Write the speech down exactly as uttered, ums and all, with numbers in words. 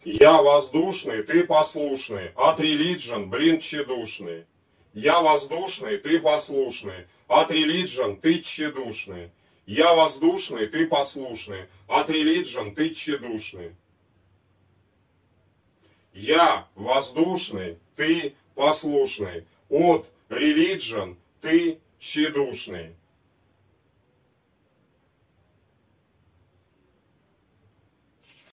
Я воздушный, ты послушный. От religion, блин, тщедушный. Я воздушный, ты послушный. От religion, ты тщедушный. Я воздушный, ты послушный. От religion, ты тщедушный. Я воздушный, ты послушный. От religion, ты тщедушный.